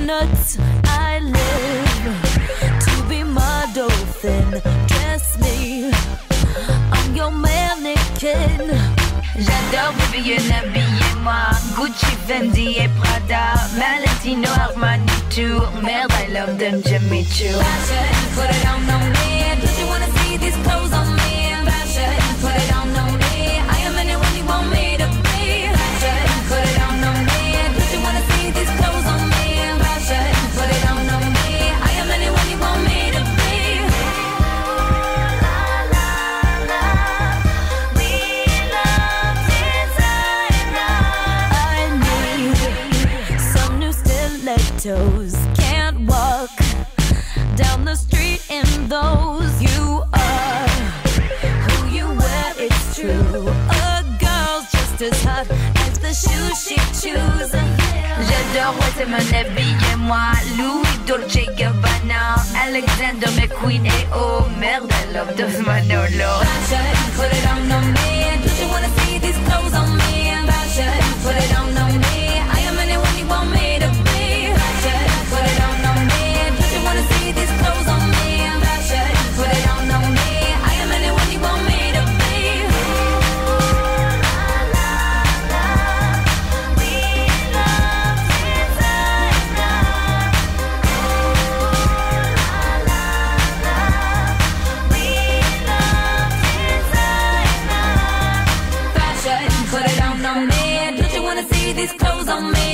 nuts. I live to be my dolphin. Dress me, I'm your mannequin. J'adore bébé, habillez-moi. Gucci, Fendi et Prada, Valentino, Armani, Tour. Merde, I love them, Jimmy Choo. Fashion, put it on me. Don't you wanna see these clothes on me? Fashion, put it on me. I am anyone you want me to be. Fashion, put it on me. Don't you wanna see these clothes on me? Fashion, put it on me. I am anyone you want me to be. Toes. Can't walk down the street in those. You are who you wear, it's true. A girl's just as hot as the shoes she chooses. J'adore, ouais, c'est mon habillez-moi. Louis, Dolce Gabbana, Alexander McQueen et oh merde, I love those Manolo. Fashion, put it on me. Don't you wanna see these clothes on me? Fashion, put it on me. I am anyone you want me to be. Put it on me. Don't you wanna see these clothes on me? Fashion, put it on me. I am anyone you want me to be. We love designer. We love designer. Fashion, put it on me. Don't you wanna see these clothes on me?